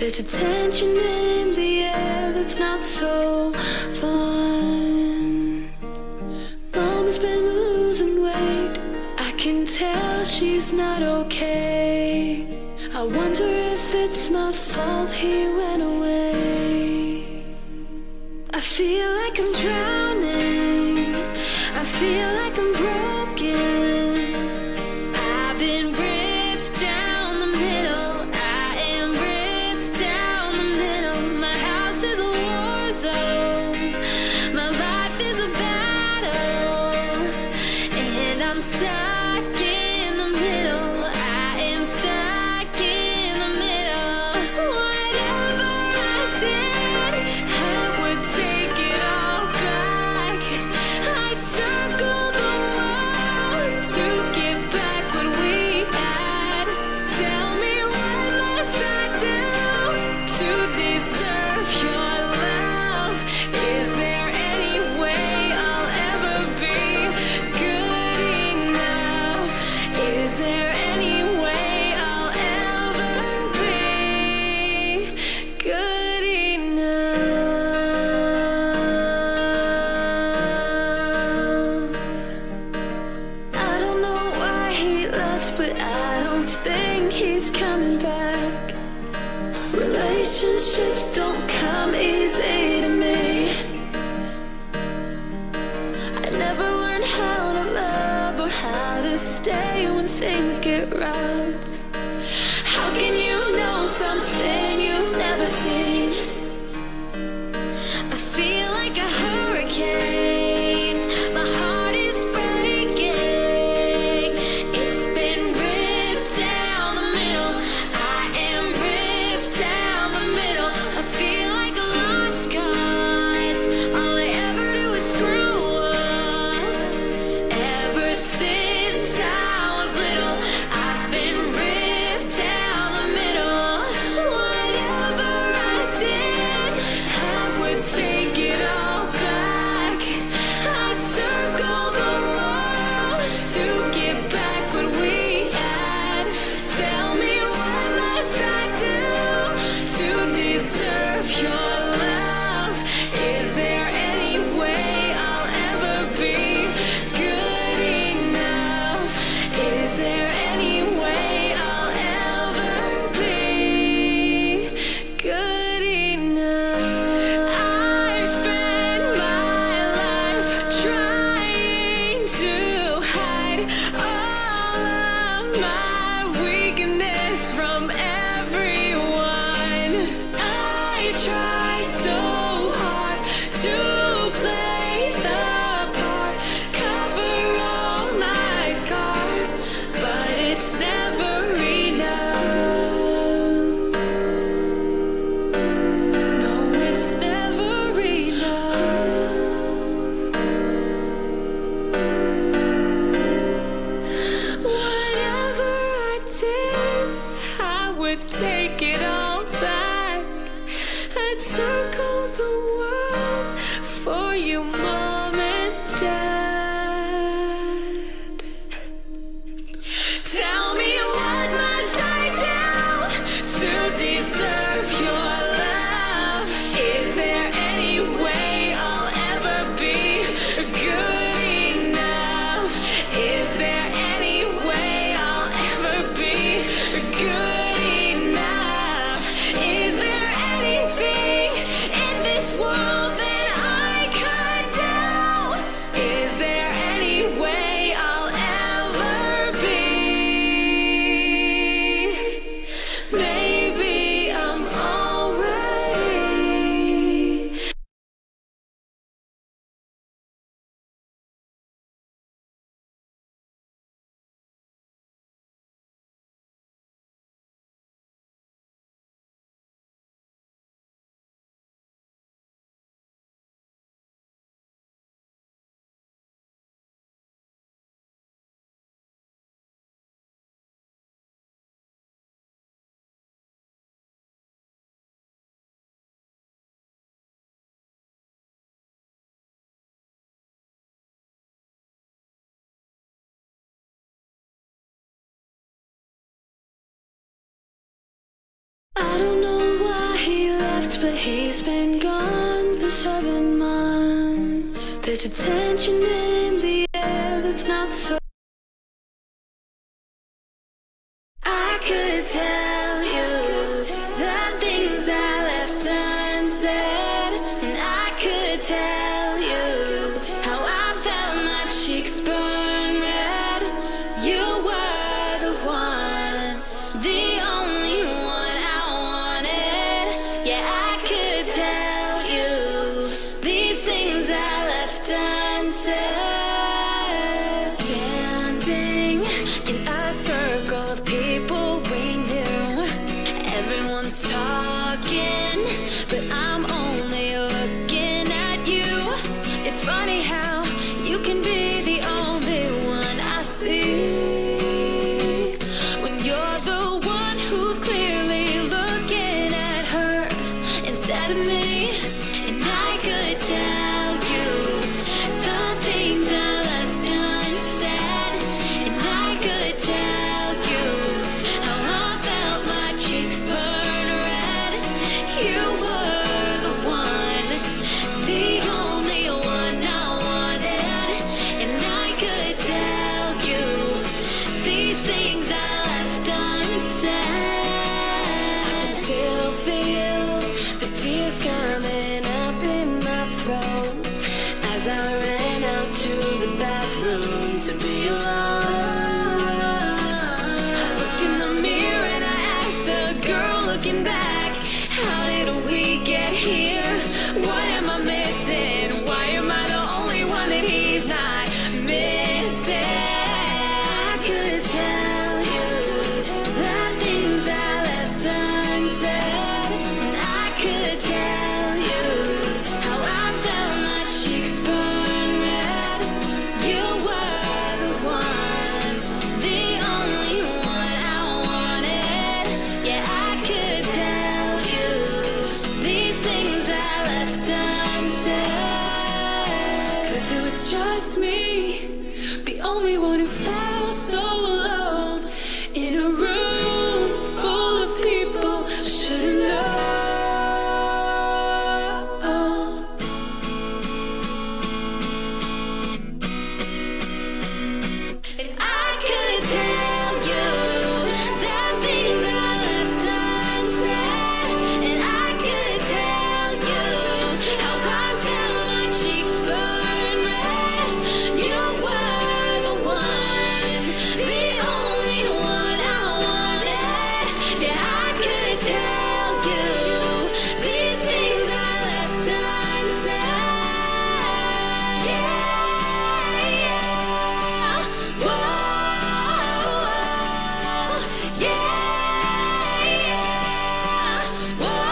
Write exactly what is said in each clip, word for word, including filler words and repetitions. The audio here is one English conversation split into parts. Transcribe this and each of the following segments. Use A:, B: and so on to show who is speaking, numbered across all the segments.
A: There's a tension in the air that's not so fun. Mom's been losing weight, I can tell she's not okay. I wonder if it's my fault he went away. I feel like I'm drowning, I feel like I'm broken. I've been ripped down the middle, I am ripped down the middle. My house is a war zone, my life is a battle, and I'm stuck in the middle. I am stuck in the middle. Whatever I did, I would take it all back. I'd circle the world to get back what we had. Tell me, what must I do to deserve your love? Is there any way I'll ever be good enough? Is there any way I'll ever be good enough? I don't know why he left, but I don't think he's coming back. Relationships don't come easy to me. I never learned how to love or how to stay when things get rough. How can you know something you've never seen? I feel like a hurricane, my heart is breaking. It's been ripped down the middle, I am ripped down the middle. I feel like a lost cause, all I ever do is screw up. Ever since I was little, I've been ripped down the middle. Whatever I did, I would take it all back. I'd circle the world to get back what we had. Tell me, what must I do to deserve your love? Is there any way I'll ever be good enough? Is there any way I'll ever be good enough? I've spent my life trying to hide all of my weakness from everyone. I try so hard to play the part, cover all my scars, but it's never enough. No, it's never enough. Whatever I did, I would take it all back. I'd circle the world for you, Mom and Dad. Tell me, what must I do to deserve your love? Is there any way I'll ever be good enough? Is there any way I'll ever be good enough? Is there anything in this world that I could do? Is there any way I'll ever be? Maybe I'm already. I don't know why words, but he's been gone for seven months. There's a tension in the air that's not so. I could tell you the things I left unsaid, and I could tell you how I felt my cheeks burn red. You were the one, the only one I wanted. Yeah, I could tell you these things I left unsaid. Standing in a circle of people we knew, everyone's talking, but I'm only looking at you. It's funny how you can be the only one I see, when you're the one who's clearly looking at her instead of me. And I could tell you the things I left unsaid, and I could tell you how I felt my cheeks burn red. You were the one, the only one I wanted, and I could tell you these things I left unsaid. I can still feel the tears coming up in my throat as I ran out to the bathroom to be alone. I looked in the mirror and I asked the girl looking back, how did we get here? What am I missing? Why am I the only one that he's not missing? I could tell you the things I left unsaid, and I could tell you how I felt my cheeks burn red. You were the one, the only one I wanted. Yeah, I could tell you these things I left unsaid. 'Cause it was just me, the only one who felt so alone in a room full of people I should've known. And I could tell you the things I left unsaid, and I could tell you how I felt my cheeks burn red. You were the one, the only one I wanted. Yeah, I could tell you these things I left unsaid. Yeah, yeah. Whoa, yeah, yeah. Whoa,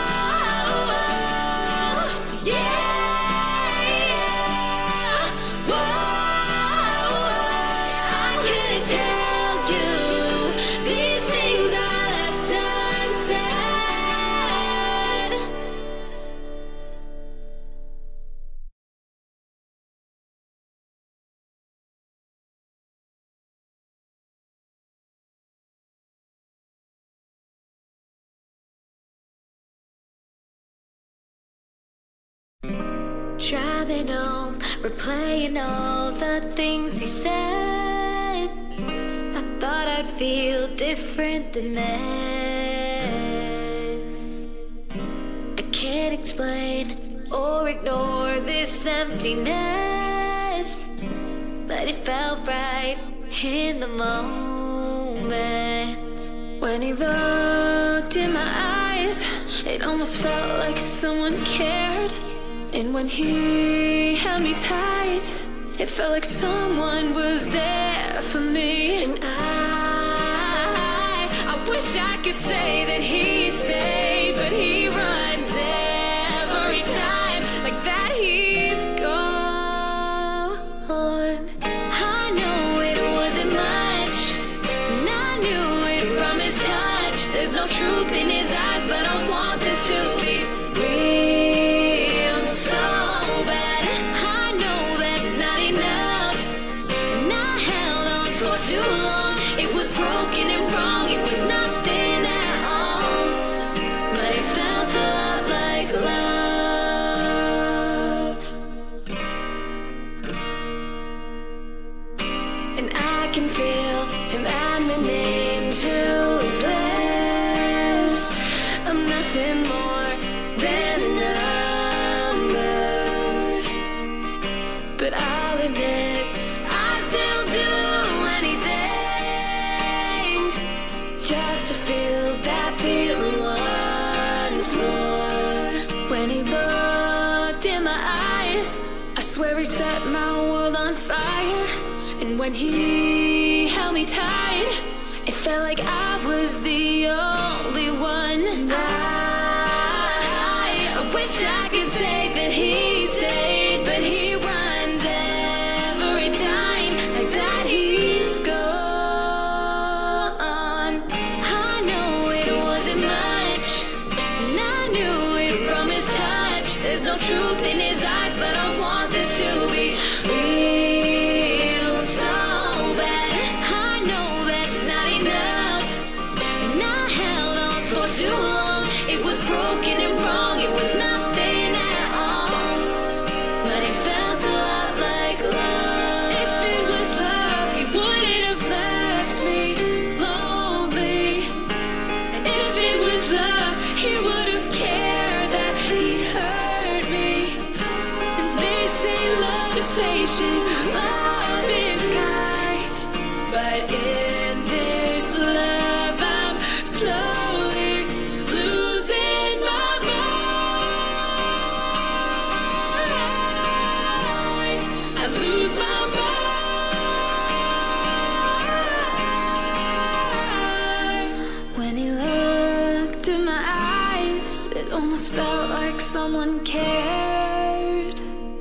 A: yeah, yeah. Whoa, I could tell you these things I left unsaid. Driving home, replaying all the things he said. I thought I'd feel different than this. I can't explain or ignore this emptiness, but it felt right in the moment. When he looked in my eyes, it almost felt like someone cared. And when he held me tight, it felt like someone was there for me. And I, I wish I could say that he'd stay, but he runs every time like that he's gone. I know it wasn't much, and I knew it from his touch. There's no truth in his eyes, but I want this to be real so bad. I know that's not enough, and I held on for too long. It was broken and wrong, it was nothing at all. When he looked in my eyes, I swear he set my world on fire. And when he held me tight, it felt like I was the only one. And I, I wish I could say that he stayed, but he runs every time like that he's gone. I know it wasn't much, and I knew it from his touch. There's no truth in his eyes, but I want this to be real so bad. I know that's not enough, and I held on for too long. It was broken and wrong, it was nothing at all, but it felt a lot like love. If it was love, he wouldn't have left me lonely. And if it was love, he would have cared that he hurt me. And they say love is patient, love is kind, but in this love I'm slowly losing my mind. I lose my mind. When he looked in my eyes, it almost felt like someone cared.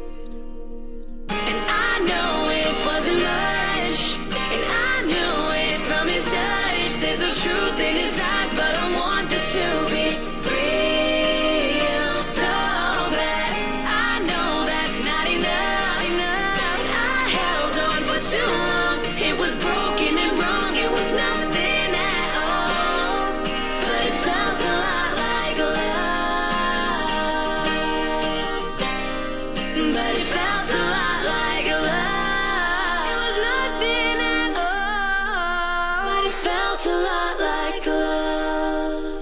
A: And I know it wasn't much, and I knew it from his touch. There's no truth in his eyes, but I want this to be real so bad. I know that's not enough, enough. I held on for too long. It was broken and wrong, it was nothing at all, but it felt a lot like love. But it felt a lot like love. It was nothing at all, but it felt a lot like love.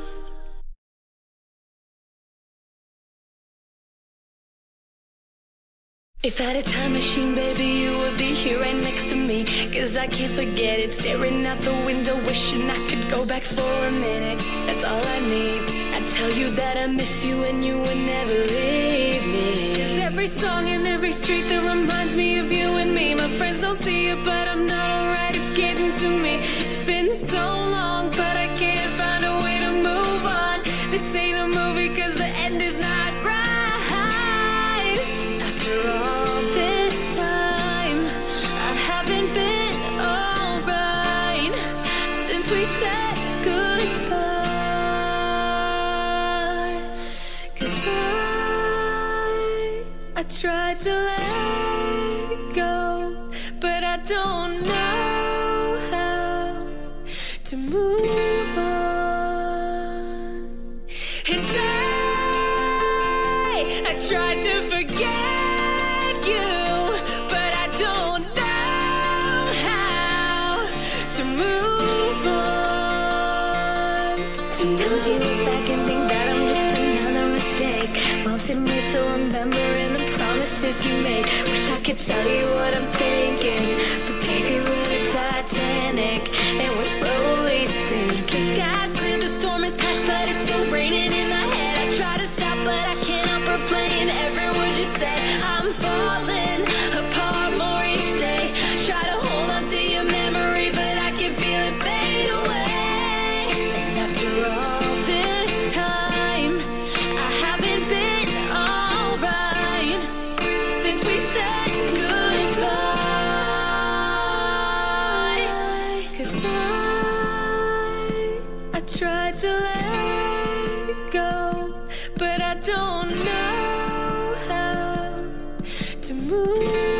A: If I had a time machine, baby, you would be here right next to me. Cause I can't forget it, staring out the window, wishing I could go back for a minute. That's all I need. I'd tell you that I miss you and you would never leave me. Cause every song in every street that reminds me of you and me. My friends don't see it, but I'm not alright, it's getting to me. It's been so long, but I can't find a way to move on. This ain't a movie cause the end is not right. After all this time, I haven't been alright since we said goodbye. Cause I, I tried to let go, but I don't know how to move on. And I, I tried to forget you, but I don't know how to move on. Sometimes you look back and think that I'm just another mistake, while sitting here so remembering the promises you made. Wish I could tell you what I'm thinking, but baby, we're the Titanic and we're slowly sinking. The sky's clear, the storm is past, but it's still raining in my head. I try to stop, but I can't help replaying every word you said. I'm falling apart more each day. Try to hold on to your memory, but I can feel it fade away. And after all this time, I haven't been alright since we said goodbye. Cause I, I tried to let go, but I don't know how to move